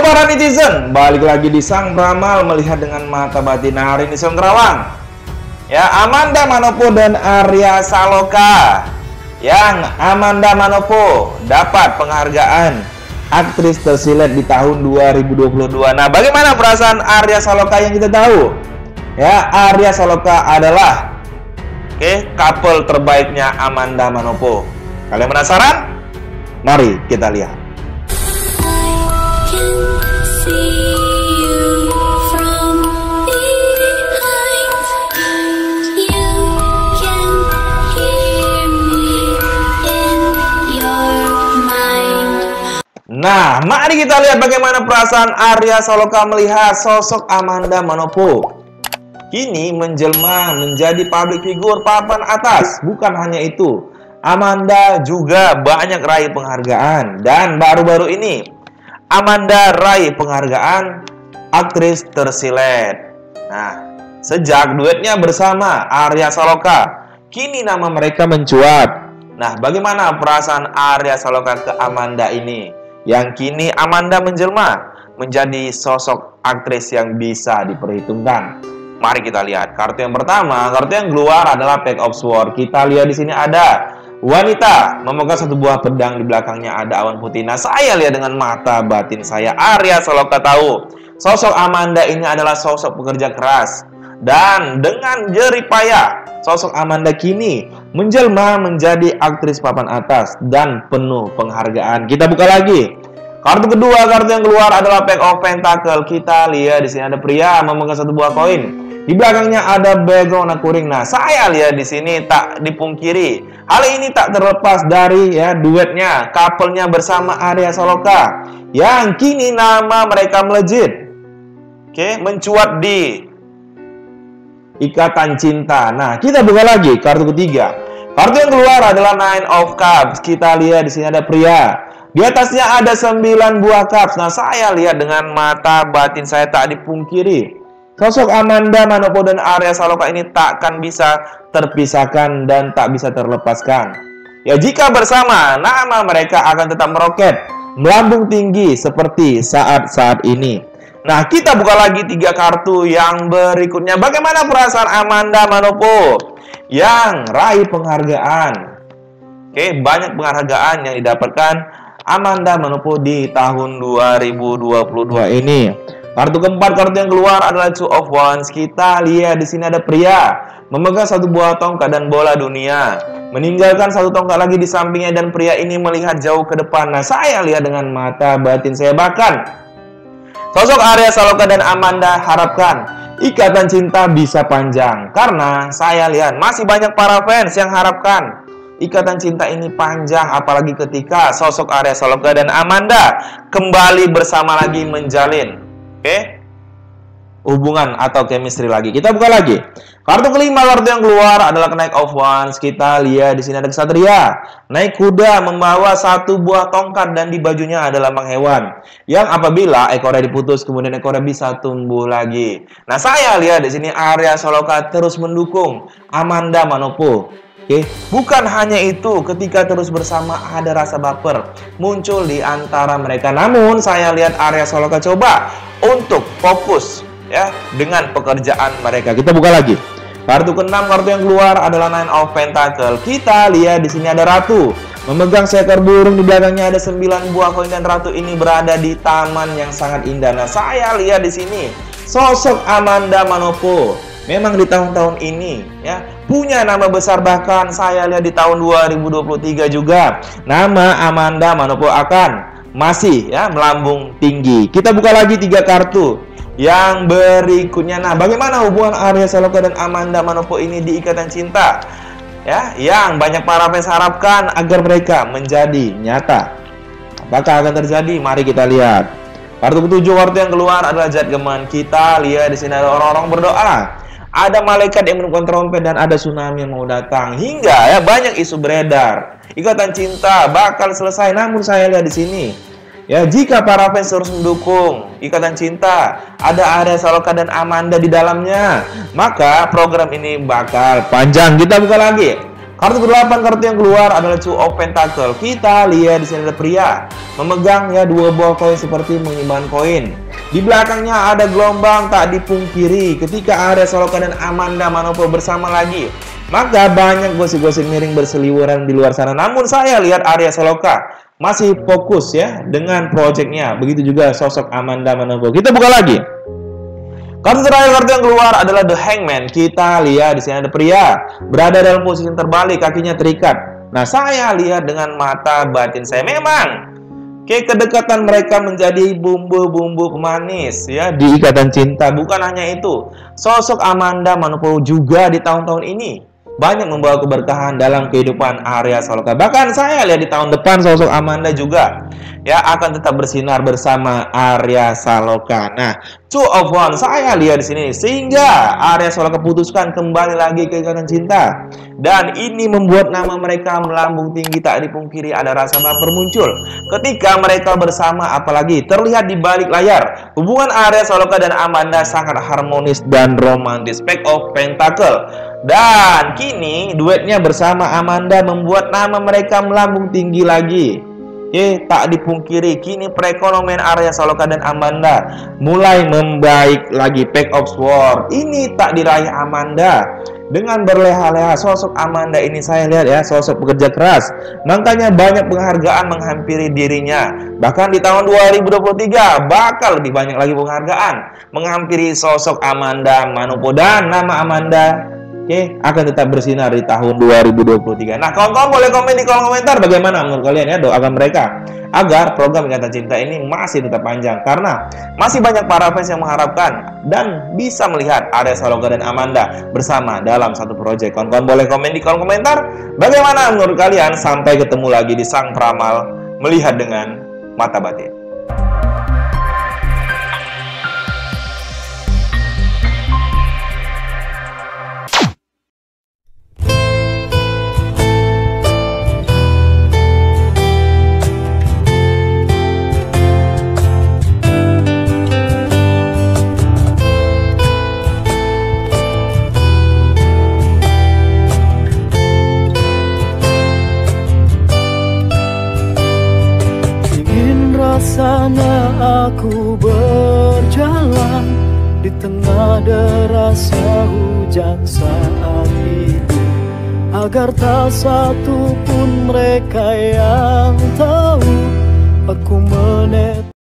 para netizen, balik lagi di Sang Beramal melihat dengan mata batin hari ini Sang Kerawang. Ya, Amanda Manopo dan Arya Saloka. Yang Amanda Manopo dapat penghargaan aktris tersilet di tahun 2022. Nah, bagaimana perasaan Arya Saloka yang kita tahu? Ya, Arya Saloka adalah couple terbaiknya Amanda Manopo. Kalian penasaran? Mari kita lihat. Nah, mari kita lihat bagaimana perasaan Arya Saloka melihat sosok Amanda Manopo. Kini menjelma menjadi public figure papan atas. Bukan hanya itu, Amanda juga banyak raih penghargaan. Dan baru-baru ini, Amanda raih penghargaan aktris tersilet. Nah, sejak duetnya bersama Arya Saloka, kini nama mereka mencuat. Nah, bagaimana perasaan Arya Saloka ke Amanda ini? Yang kini Amanda menjelma menjadi sosok aktris yang bisa diperhitungkan. Mari kita lihat. Kartu yang pertama, kartu yang keluar adalah Pack of Swords. Kita lihat di sini ada wanita memegang satu buah pedang, di belakangnya ada awan putih. Nah, saya lihat dengan mata batin saya, Arya Saloka tahu sosok Amanda ini adalah sosok pekerja keras. Dan dengan jerih payah, sosok Amanda kini menjelma menjadi aktris papan atas dan penuh penghargaan. Kita buka lagi. Kartu kedua, kartu yang keluar adalah Pack of Pentacle. Kita lihat di sini ada pria memegang satu buah koin. Di belakangnya ada background warna kuning. Nah, saya lihat di sini tak dipungkiri, hal ini tak terlepas dari duetnya, couple-nya bersama Arya Saloka yang kini nama mereka melejit. Mencuat di Ikatan Cinta. Nah, kita buka lagi kartu ketiga. Kartu yang keluar adalah Nine of Cups. Kita lihat di sini ada pria. Di atasnya ada 9 buah cups. Nah, saya lihat dengan mata batin saya tak dipungkiri, sosok Amanda Manopo dan Arya Saloka ini takkan bisa terpisahkan dan tak bisa terlepaskan. Ya, jika bersama, nama mereka akan tetap meroket, melambung tinggi seperti saat-saat ini. Nah, kita buka lagi 3 kartu yang berikutnya. Bagaimana perasaan Amanda Manopo yang raih penghargaan? Banyak penghargaan yang didapatkan Amanda Manopo di tahun 2022 ini. Kartu keempat, kartu yang keluar adalah Two of Wands. Kita lihat di sini ada pria memegang satu buah tongkat dan bola dunia, meninggalkan satu tongkat lagi di sampingnya, dan pria ini melihat jauh ke depan. Nah, saya lihat dengan mata batin saya, bahkan sosok Arya Saloka dan Amanda harapkan ikatan cinta bisa panjang, karena saya lihat masih banyak para fans yang harapkan ikatan cinta ini panjang, apalagi ketika sosok Arya Saloka dan Amanda kembali bersama lagi menjalin hubungan atau chemistry lagi. Kita buka lagi. Kartu kelima, kartu yang keluar adalah Knight of Wands. Kita lihat di sini ada ksatria naik kuda membawa satu buah tongkat, dan di bajunya ada lambang hewan yang apabila ekornya diputus kemudian ekornya bisa tumbuh lagi. Nah, saya lihat di sini Arya Saloka terus mendukung Amanda Manopo. Bukan hanya itu, ketika terus bersama ada rasa baper muncul di antara mereka. Namun saya lihat Arya Saloka coba untuk fokus dengan pekerjaan mereka. Kita buka lagi. Kartu keenam, kartu yang keluar adalah Nine of Pentacle. Kita lihat di sini ada ratu memegang seekor burung, di belakangnya ada 9 buah koin, dan ratu ini berada di taman yang sangat indah. Nah, saya lihat di sini sosok Amanda Manopo memang di tahun-tahun ini punya nama besar, bahkan saya lihat di tahun 2023 juga nama Amanda Manopo akan masih melambung tinggi. Kita buka lagi 3 kartu yang berikutnya. Nah, bagaimana hubungan Arya Saloka dan Amanda Manopo ini di ikatan cinta yang banyak para fans harapkan agar mereka menjadi nyata? Apakah akan terjadi? Mari kita lihat. Kartu ketujuh, kartu yang keluar adalah Judgment. Kita lihat di sini ada orang-orang berdoa, ada malaikat yang menukar trompet, dan ada tsunami yang mau datang. Hingga banyak isu beredar ikatan cinta bakal selesai. Namun saya lihat di sini jika para fans terus mendukung ikatan cinta, ada Arya Saloka dan Amanda di dalamnya, maka program ini bakal panjang. Kita buka lagi. Kartu ke-8, kartu yang keluar adalah Two of Pentacle. Kita lihat di sini ada pria memegang ya dua buah koin seperti mengimbang koin. Di belakangnya ada gelombang tak dipungkiri ketika Arya Saloka dan Amanda Manopo bersama lagi. Maka banyak gosip-gosip miring berseliweran di luar sana. Namun saya lihat Arya Saloka masih fokus ya dengan proyeknya. Begitu juga sosok Amanda Manopo. Kita buka lagi. Kartu terakhir, kartu yang keluar adalah The Hangman. Kita lihat di sini ada pria berada dalam posisi terbalik, kakinya terikat. Nah, saya lihat dengan mata batin saya memang kedekatan mereka menjadi bumbu-bumbu pemanis ya di ikatan cinta. Bukan hanya itu, sosok Amanda Manopo juga di tahun-tahun ini banyak membawa keberkahan dalam kehidupan Arya Saloka. Bahkan saya lihat di tahun depan sosok Amanda juga ya akan tetap bersinar bersama Arya Saloka. Nah, Two of Wands saya lihat di sini sehingga Arya Saloka putuskan kembali lagi ke ikatan cinta. Dan ini membuat nama mereka melambung tinggi, tak dipungkiri ada rasa baper muncul ketika mereka bersama, apalagi terlihat di balik layar hubungan Arya Saloka dan Amanda sangat harmonis dan romantis. Pack of Pentacle. Dan kini duetnya bersama Amanda membuat nama mereka melambung tinggi lagi. Tak dipungkiri kini perekonomian Arya Saloka dan Amanda mulai membaik lagi. Pack of Swords ini tak diraih Amanda dengan berleha-leha. Sosok Amanda ini saya lihat ya sosok pekerja keras, makanya banyak penghargaan menghampiri dirinya. Bahkan di tahun 2023 bakal lebih banyak lagi penghargaan menghampiri sosok Amanda Manopo, dan nama Amanda akan tetap bersinar di tahun 2023. Nah, kawan-kawan boleh komen di kolom komentar bagaimana menurut kalian ya. Doakan mereka agar program Ikatan Cinta ini masih tetap panjang, karena masih banyak para fans yang mengharapkan dan bisa melihat Arya Saloka dan Amanda bersama dalam satu proyek. Kawan-kawan boleh komen di kolom komentar bagaimana menurut kalian. Sampai ketemu lagi di Sang Peramal Melihat dengan Mata Batin. Rasanya aku berjalan di tengah derasnya hujan saat itu, agar tak satu pun mereka yang tahu aku menetes